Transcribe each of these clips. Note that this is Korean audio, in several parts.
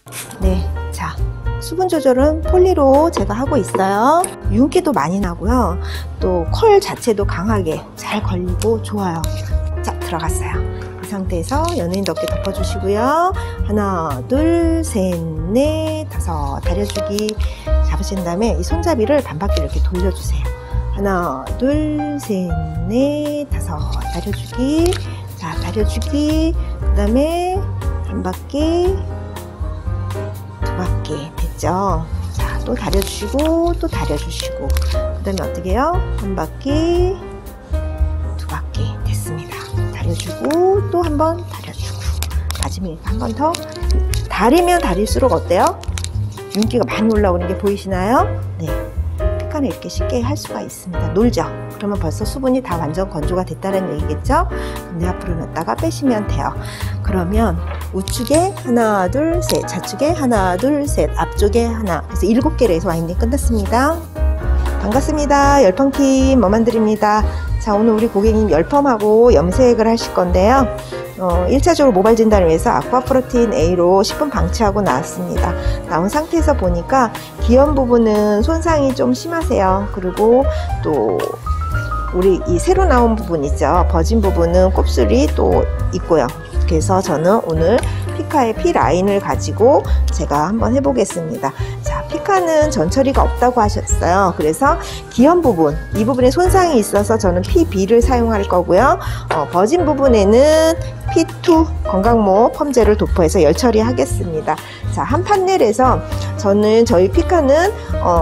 네, 자, 수분 조절은 폴리로 제가 하고 있어요. 윤기도 많이 나고요. 또 컬 자체도 강하게 잘 걸리고 좋아요. 자, 들어갔어요. 이 상태에서 연예인 덮개 덮어주시고요. 하나, 둘, 셋, 넷, 다섯. 다려주기 잡으신 다음에 이 손잡이를 반바퀴 이렇게 돌려주세요. 하나, 둘, 셋, 넷, 다섯. 다려주기. 자, 다려주기. 그 다음에 한 바퀴, 두 바퀴 됐죠? 자, 또 다려주시고 또 다려주시고 그 다음에 어떻게 해요? 한 바퀴, 두 바퀴 됐습니다. 다려주고 또 한 번 다려주고 마지막에 한 번 더. 다리면 다릴수록 어때요? 윤기가 많이 올라오는 게 보이시나요? 네, 피카는 이렇게 쉽게 할 수가 있습니다. 놀죠? 그러면 벌써 수분이 다 완전 건조가 됐다는 얘기겠죠? 근데 앞으로 넣었다가 빼시면 돼요. 그러면 우측에 하나, 둘, 셋, 좌측에 하나, 둘, 셋, 앞쪽에 하나. 그래서 7개로 해서 와인딩 끝났습니다. 반갑습니다. 열펌킴 머만드립니다. 자, 오늘 우리 고객님 열펌하고 염색을 하실 건데요. 1차적으로 모발 진단을 위해서 아쿠아프로틴 A로 10분 방치하고 나왔습니다. 나온 상태에서 보니까 기염 부분은 손상이 좀 심하세요. 그리고 또 우리 이 새로 나온 부분 있죠. 버진 부분은 곱슬이 또 있고요. 그래서 저는 오늘 피카의 피 라인을 가지고 제가 한번 해보겠습니다. 자, 피카는 전처리가 없다고 하셨어요. 그래서 기염 부분, 이 부분에 손상이 있어서 저는 PB를 사용할 거고요. 버진 부분에는 P2 건강모 펌젤을 도포해서 열처리 하겠습니다. 자, 한 판넬에서 저는 저희 피카는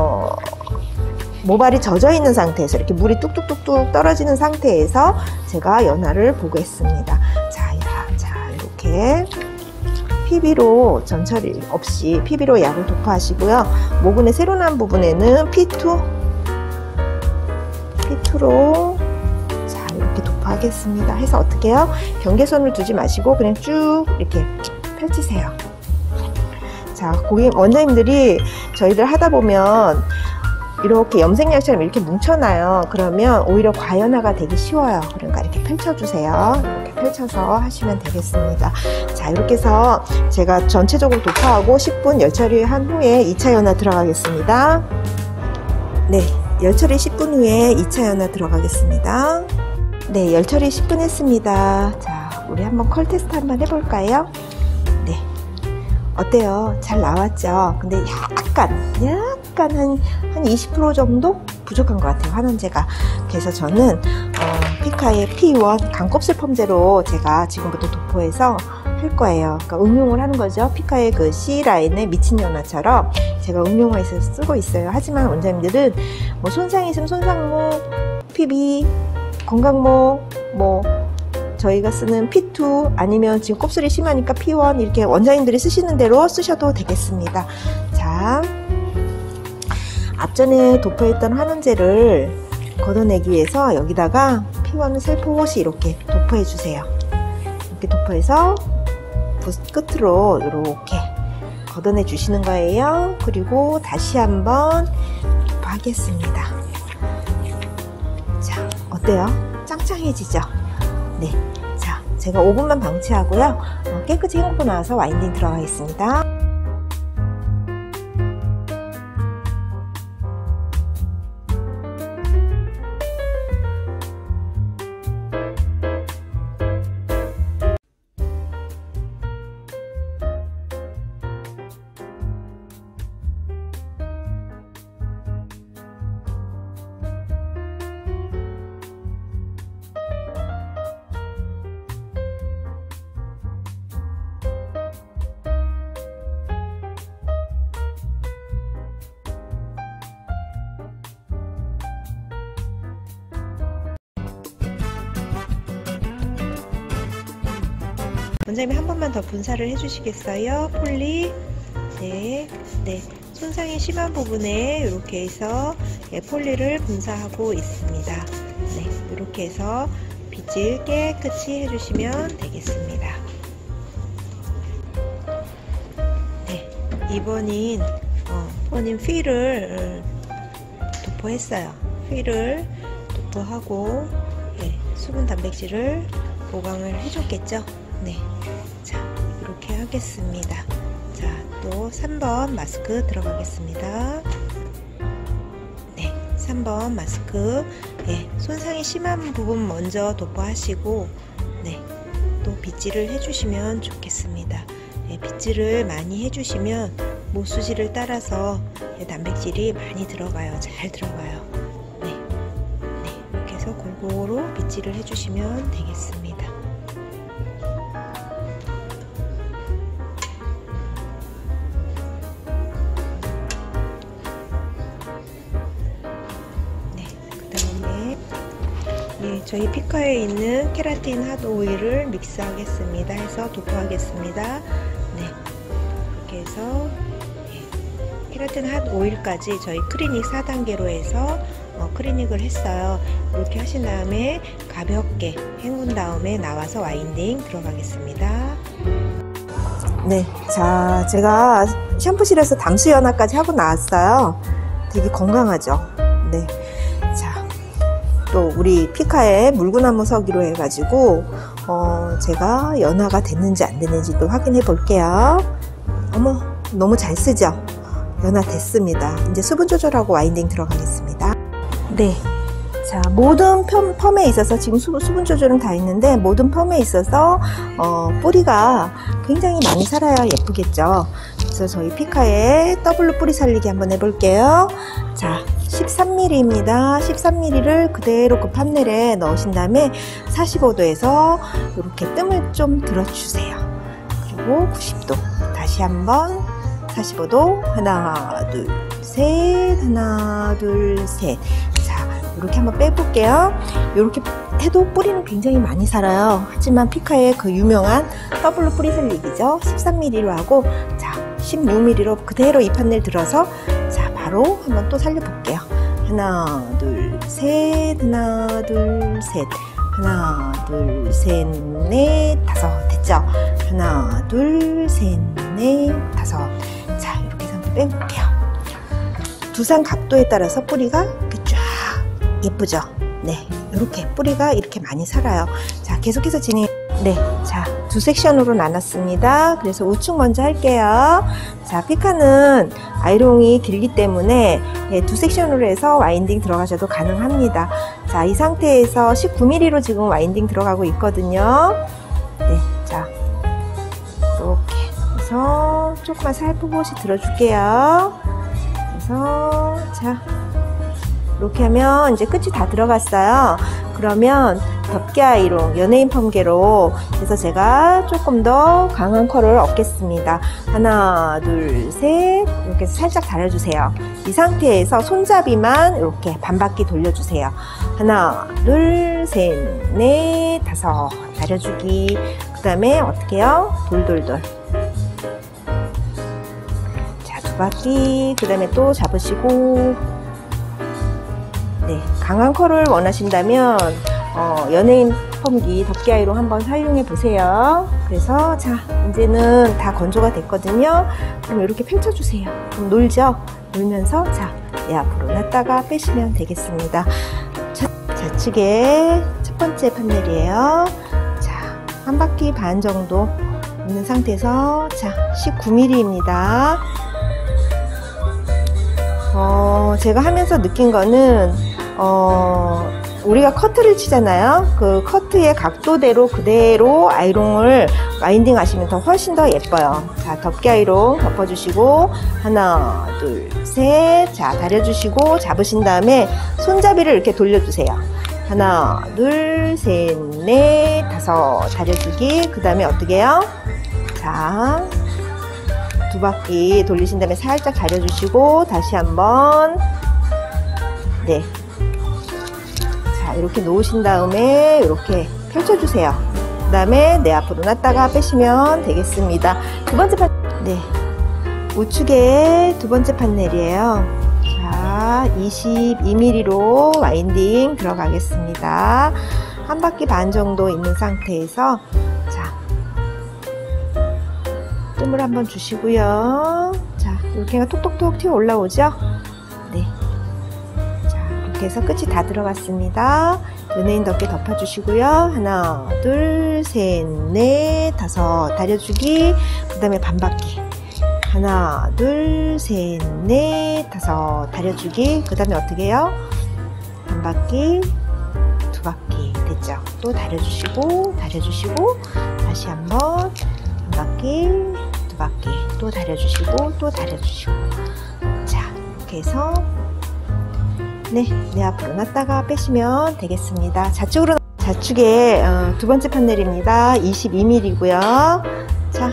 모발이 젖어 있는 상태에서 이렇게 물이 뚝뚝뚝뚝 떨어지는 상태에서 제가 연화를 보겠습니다. 자, 이렇게 PB로 전처리 없이 PB로 약을 도포하시고요. 모근의 새로 난 부분에는 P2로 자, 이렇게 도포하겠습니다. 해서 어떻게 해요? 경계선을 두지 마시고 그냥 쭉 이렇게 펼치세요. 자, 고객 원장님들이 저희들 하다 보면 이렇게 염색약처럼 이렇게 뭉쳐놔요. 그러면 오히려 과연화가 되기 쉬워요. 그러니까 이렇게 펼쳐주세요. 이렇게 펼쳐서 하시면 되겠습니다. 자, 이렇게 해서 제가 전체적으로 도포하고 10분 열처리한 후에 2차 연화 들어가겠습니다. 네, 열처리 10분 후에 2차 연화 들어가겠습니다. 네, 열처리 10분 했습니다. 자, 우리 한번 컬 테스트 한번 해볼까요? 네, 어때요? 잘 나왔죠? 근데 약간 한 20% 정도 부족한 것 같아요, 환원제가. 그래서 저는 피카의 P1 강곱슬 펌제로 제가 지금부터 도포해서 할 거예요. 그러니까 응용을 하는 거죠. 피카의 그 C라인의 미친 연화처럼 제가 응용해서 쓰고 있어요. 하지만 원장님들은 뭐 손상이 있으면 손상모, PB, 건강모, 뭐 저희가 쓰는 P2 아니면 지금 곱슬이 심하니까 P1 이렇게 원장님들이 쓰시는 대로 쓰셔도 되겠습니다. 자, 앞전에 도포했던 환원제를 걷어내기 위해서 여기다가 P1을 살포시 이렇게 도포해 주세요. 이렇게 도포해서 붓 끝으로 이렇게 걷어내 주시는 거예요. 그리고 다시 한번 도포하겠습니다. 자, 어때요? 짱짱해지죠? 네, 자, 제가 5분만 방치하고요. 깨끗이 헹구고 나와서 와인딩 들어가겠습니다. 원장님 한 번만 더 분사를 해주시겠어요? 폴리. 네, 네. 손상이 심한 부분에 이렇게 해서 폴리를 분사하고 있습니다. 네, 이렇게 해서 빗질 깨끗이 해주시면 되겠습니다. 네, 이번인 필을 도포했어요. 필을 도포하고 수분 단백질을 보강을 해줬겠죠. 네, 자, 이렇게 하겠습니다. 자, 또 3번 마스크 들어가겠습니다. 네, 3번 마스크. 네, 손상이 심한 부분 먼저 도포하시고, 네, 또 빗질을 해주시면 좋겠습니다. 네, 빗질을 많이 해주시면 모수지를 따라서 단백질이 많이 들어가요. 잘 들어가요. 네, 네, 이렇게 해서 골고루 빗질을 해주시면 되겠습니다. 네, 저희 피카에 있는 케라틴 핫 오일을 믹스하겠습니다. 해서 도포하겠습니다. 네, 이렇게 해서 케라틴 핫 오일까지 저희 클리닉 4단계로 해서 클리닉을 했어요. 이렇게 하신 다음에 가볍게 헹군 다음에 나와서 와인딩 들어가겠습니다. 네, 자, 제가 샴푸실에서 담수 연화까지 하고 나왔어요. 되게 건강하죠? 네. 또 우리 피카에 물구나무 서기로 해가지고 제가 연화가 됐는지 안 됐는지도 확인해 볼게요. 어머, 너무 잘 쓰죠? 연화 됐습니다. 이제 수분 조절하고 와인딩 들어가겠습니다. 네, 자, 모든 펌에 있어서 지금 수분 조절은 다 했는데 모든 펌에 있어서 뿌리가 굉장히 많이 살아야 예쁘겠죠. 그래서 저희 피카에 더블로 뿌리 살리기 한번 해볼게요. 자, 13mm입니다. 13mm를 그대로 그 판넬에 넣으신 다음에 45도에서 이렇게 뜸을 좀 들어주세요. 그리고 90도 다시 한번 45도 하나 둘 셋 하나 둘 셋. 자, 이렇게 한번 빼볼게요. 이렇게 해도 뿌리는 굉장히 많이 살아요. 하지만 피카의 그 유명한 더블로 뿌리 살리기죠. 13mm로 하고, 자, 16mm로 그대로 이 판넬 들어서, 자, 바로 한번 또 살려볼게요. 하나 둘 셋 하나 둘 셋 하나 둘 셋 넷 다섯. 됐죠? 하나 둘 셋 넷 다섯. 자, 이렇게 해서 한번 빼볼게요. 두상 각도에 따라서 뿌리가 이렇게 쫙 예쁘죠? 네, 이렇게 뿌리가 이렇게 많이 살아요. 자, 계속해서 진행. 네, 자, 두 섹션으로 나눴습니다. 그래서 우측 먼저 할게요. 자, 피카는 아이롱이 길기 때문에 두 섹션으로 해서 와인딩 들어가셔도 가능합니다. 자, 이 상태에서 19mm로 지금 와인딩 들어가고 있거든요. 네, 자, 이렇게 해서 조금만 살포시 들어줄게요. 그래서 자, 이렇게 하면 이제 끝이 다 들어갔어요. 그러면 덮개 아이롱 연예인 펌개로 해서 제가 조금 더 강한 컬을 얻겠습니다. 하나 둘 셋 이렇게 해서 살짝 달아주세요. 이 상태에서 손잡이만 이렇게 반바퀴 돌려주세요. 하나 둘 셋 넷 다섯. 달아주기. 그 다음에 어떻게 해요? 돌돌돌. 자, 두 바퀴. 그 다음에 또 잡으시고. 네, 강한 컬을 원하신다면 연예인 펌기 덮개 아이롱 한번 사용해 보세요. 그래서 자, 이제는 다 건조가 됐거든요. 그럼 이렇게 펼쳐주세요. 그럼 놀죠? 놀면서 자, 앞으로 놨다가 빼시면 되겠습니다. 좌측에 첫 번째 판넬이에요. 자, 한 바퀴 반 정도 있는 상태에서 자, 19mm입니다. 제가 하면서 느낀 거는 우리가 커트를 치잖아요. 그 커트의 각도대로 그대로 아이롱을 와인딩 하시면 더 훨씬 더 예뻐요. 자, 덮개 아이롱 덮어주시고 하나 둘 셋. 자, 다려주시고 잡으신 다음에 손잡이를 이렇게 돌려주세요. 하나 둘 셋 넷 다섯. 다려주기. 그 다음에 어떻게 해요? 자, 두 바퀴 돌리신 다음에 살짝 다려주시고 다시 한번. 네, 자, 이렇게 놓으신 다음에 이렇게 펼쳐주세요. 그 다음에 내 앞으로 놨다가 빼시면 되겠습니다. 두 번째 네, 우측에 두 번째 판넬이에요. 자, 22mm로 와인딩 들어가겠습니다. 한 바퀴 반 정도 있는 상태에서 자, 뜸을 한번 주시고요. 자, 이렇게 톡톡톡 튀어 올라오죠? 네. 자, 이렇게 해서 끝이 다 들어갔습니다. 연예인 덮개 덮어주시고요. 하나, 둘, 셋, 넷, 다섯. 다려주기. 그 다음에 반바퀴. 하나, 둘, 셋, 넷, 다섯. 다려주기. 그 다음에 어떻게 해요? 한 바퀴, 두 바퀴. 됐죠? 또 다려주시고, 다시 한번 한 바퀴, 두 바퀴. 또 다려주시고, 또 다려주시고. 자, 이렇게 해서 네, 내 앞으로 놨다가 빼시면 되겠습니다. 좌측에 두 번째 판넬입니다. 22mm고요. 자,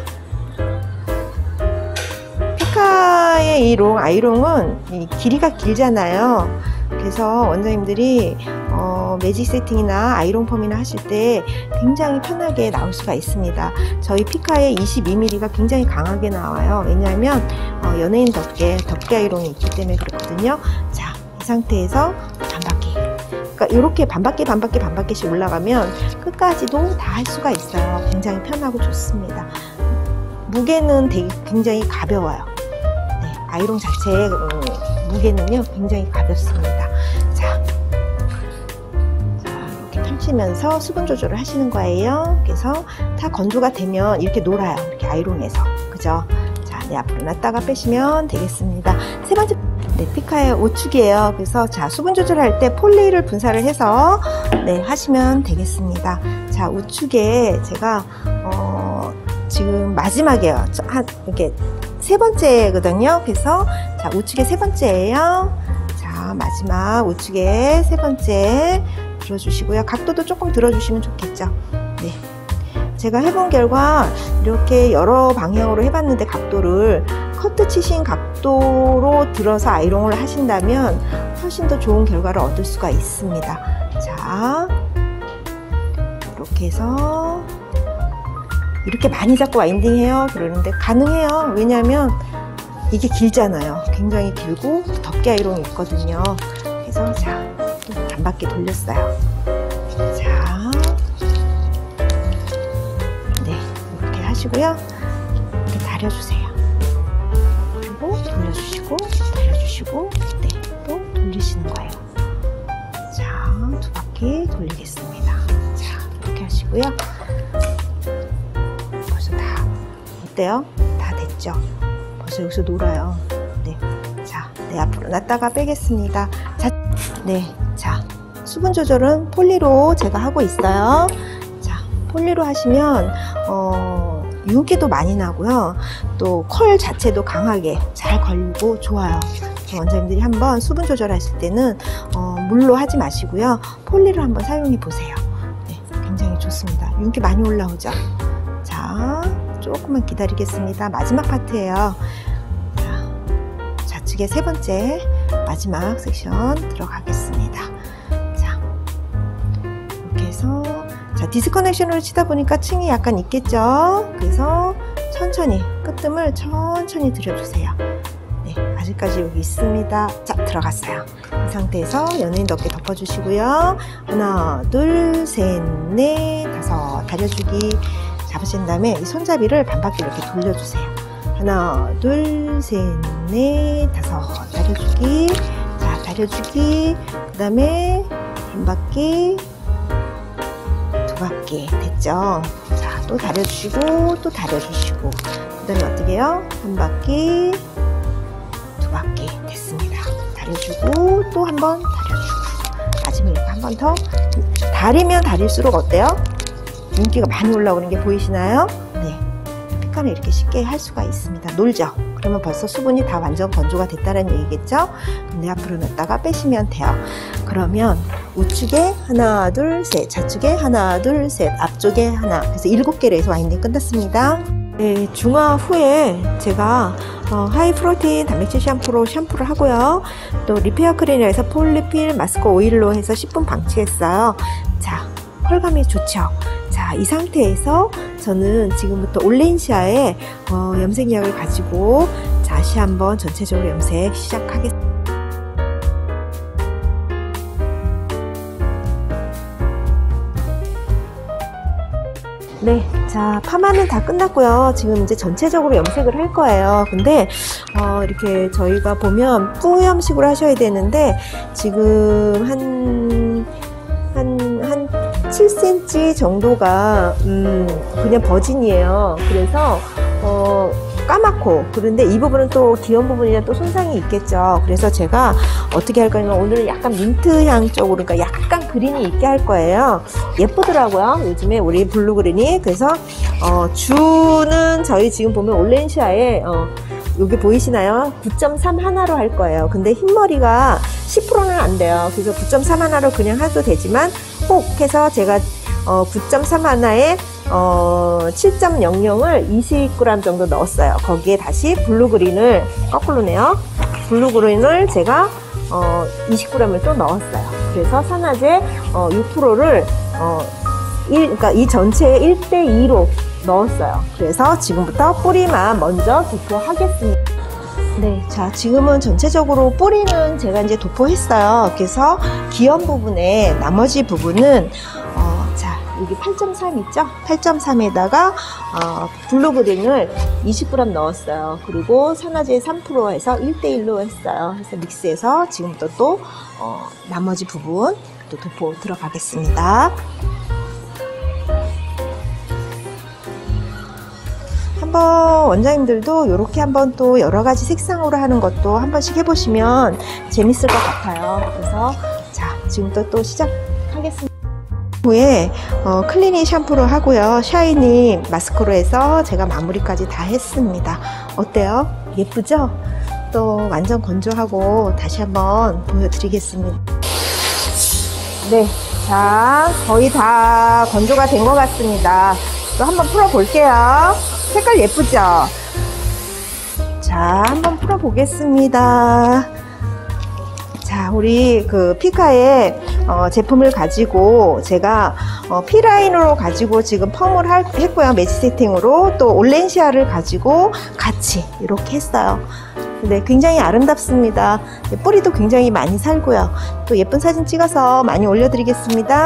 피카의 이 아이롱은 이 길이가 길잖아요. 그래서 원장님들이 매직 세팅이나 아이롱 펌이나 하실 때 굉장히 편하게 나올 수가 있습니다. 저희 피카의 22mm가 굉장히 강하게 나와요. 왜냐하면 연예인 덮개 아이롱이 있기 때문에 그렇거든요. 자, 이 상태에서 반바퀴, 그러니까 이렇게 반바퀴씩 올라가면 끝까지도 다 할 수가 있어요. 굉장히 편하고 좋습니다. 무게는 굉장히 가벼워요. 네, 아이롱 자체의 무게는요 굉장히 가볍습니다. 자, 이렇게 펼치면서 수분 조절을 하시는 거예요. 그래서 다 건조가 되면 이렇게 놀아요. 이렇게 아이롱에서, 그죠? 자, 네, 앞으로 놨다가 빼시면 되겠습니다. 세 번째, 네, 피카의 우측이에요. 그래서 자, 수분 조절할 때 폴리를 분사를 해서 네, 하시면 되겠습니다. 자, 우측에 제가 지금 마지막이에요. 이렇게 세 번째거든요. 그래서 자, 우측에 세 번째예요. 자, 마지막 우측에 세 번째 들어주시고요. 각도도 조금 들어주시면 좋겠죠. 네, 제가 해본 결과 이렇게 여러 방향으로 해봤는데 각도를 커트 치신 각도로 들어서 아이롱을 하신다면 훨씬 더 좋은 결과를 얻을 수가 있습니다. 자, 이렇게 해서 이렇게 많이 잡고 와인딩 해요 그러는데 가능해요. 왜냐하면 이게 길잖아요. 굉장히 길고 덮개 아이롱이 있거든요. 그래서 자, 반바퀴 돌렸어요. 자, 네, 이렇게 하시고요. 이렇게 다려주세요. 그리고 돌려주시고, 네, 또 돌리시는 거예요. 자, 두 바퀴 돌리겠습니다. 자, 이렇게 하시고요. 어때요? 다 됐죠? 벌써 여기서 놀아요. 네, 자, 네, 앞으로 놨다가 빼겠습니다. 자, 네, 자, 수분 조절은 폴리로 제가 하고 있어요. 자, 폴리로 하시면 윤기도 많이 나고요. 또 컬 자체도 강하게 잘 걸리고 좋아요. 원장님들이 한번 수분 조절하실 때는 물로 하지 마시고요. 폴리를 한번 사용해 보세요. 네, 굉장히 좋습니다. 윤기 많이 올라오죠? 자, 조금만 기다리겠습니다. 마지막 파트예요. 자, 좌측에 세 번째 마지막 섹션 들어가겠습니다. 자, 이렇게 해서 자, 디스커넥션으로 치다 보니까 층이 약간 있겠죠? 그래서 천천히 끝뜸을 천천히 들여주세요. 네, 아직까지 여기 있습니다. 자, 들어갔어요. 이 상태에서 연예인 덮개 덮어주시고요. 하나, 둘, 셋, 넷, 다섯. 다려주기 잡으신 다음에 이 손잡이를 반바퀴 이렇게 돌려주세요. 하나, 둘, 셋, 넷, 다섯. 다려주기. 자, 다려주기. 그 다음에 한 바퀴, 두 바퀴. 됐죠? 자, 또 다려주시고, 또 다려주시고. 그 다음에 어떻게 해요? 한 바퀴, 두 바퀴. 됐습니다. 다려주고, 또 한 번 다려주고. 마지막에 이렇게 한 번 더. 다리면 다릴수록 어때요? 윤기가 많이 올라오는 게 보이시나요? 네, 피카는 이렇게 쉽게 할 수가 있습니다. 놀죠? 그러면 벌써 수분이 다 완전 건조가 됐다는 얘기겠죠? 근데 앞으로 놨다가 빼시면 돼요. 그러면 우측에 하나, 둘, 셋, 좌측에 하나, 둘, 셋, 앞쪽에 하나. 그래서 7개로 해서 와인딩 끝났습니다. 네, 중화 후에 제가 하이 프로테인 단백질 샴푸로 샴푸를 하고요. 또 리페어 크림이라 해서 폴리필 마스크 오일로 해서 10분 방치했어요. 자, 컬감이 좋죠? 자, 이 상태에서 저는 지금부터 올레인시아의 염색약을 가지고 다시 한번 전체적으로 염색 시작하겠습니다. 네, 자, 파마는 다 끝났고요. 지금 이제 전체적으로 염색을 할 거예요. 근데 이렇게 저희가 보면 뿌염식으로 하셔야 되는데 지금 한 7cm 정도가 그냥 버진이에요. 그래서 까맣고, 그런데 이 부분은 또 귀여운 부분이라 또 손상이 있겠죠. 그래서 제가 어떻게 할 거냐면 오늘은 약간 민트 향 쪽으로, 그러니까 약간 그린이 있게 할 거예요. 예쁘더라고요, 요즘에 우리 블루그린이. 그래서 주는 저희 지금 보면 올렌시아에 여기 보이시나요? 9.3 하나로 할 거예요. 근데 흰머리가 10%는 안 돼요. 그래서 9.3 하나로 그냥 해도 되지만, 혹 해서 제가 9.3 하나에 7.00을 20g 정도 넣었어요. 거기에 다시 블루그린을, 거꾸로네요. 블루그린을 제가 20g을 또 넣었어요. 그래서 산화제 6%를 그러니까 이 전체에 1:2로 넣었어요. 그래서 지금부터 뿌리만 먼저 도포하겠습니다. 네, 자, 지금은 전체적으로 뿌리는 제가 이제 도포했어요. 그래서 기염 부분에 나머지 부분은 자, 여기 8.3 있죠? 8.3에다가 블루그린을 20g 넣었어요. 그리고 산화제 3% 해서 1:1로 했어요. 그래서 믹스해서 지금부터 또 나머지 부분 또 도포 들어가겠습니다. 한번 원장님들도 이렇게 한번 또 여러 가지 색상으로 하는 것도 한 번씩 해보시면 재밌을 것 같아요. 그래서 자, 지금부터 또 시작하겠습니다. 후에 클리니 샴푸를 하고요, 샤이니 마스크로 해서 제가 마무리까지 다 했습니다. 어때요? 예쁘죠? 또 완전 건조하고 다시 한번 보여드리겠습니다. 네, 자, 거의 다 건조가 된 것 같습니다. 또 한번 풀어 볼게요. 색깔 예쁘죠? 자, 한번 풀어 보겠습니다. 자, 우리 그 피카의 제품을 가지고 제가 P라인으로 가지고 지금 펌을 했고요. 매치 세팅으로. 또 올렌시아를 가지고 같이 이렇게 했어요. 네, 굉장히 아름답습니다. 뿌리도 굉장히 많이 살고요. 또 예쁜 사진 찍어서 많이 올려드리겠습니다.